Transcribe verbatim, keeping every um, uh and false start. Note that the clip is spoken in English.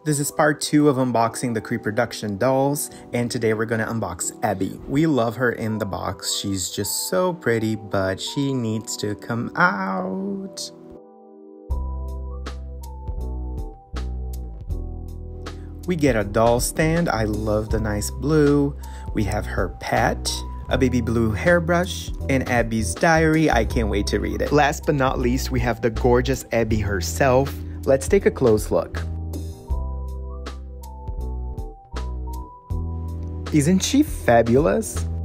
This is part two of unboxing the Creeproduction dolls, and today we're gonna unbox Abbey. We love her in the box. She's just so pretty, but she needs to come out. We get a doll stand. I love the nice blue. We have her pet, a baby blue hairbrush, and Abby's diary. I can't wait to read it. Last but not least, we have the gorgeous Abbey herself. Let's take a close look. Isn't she fabulous?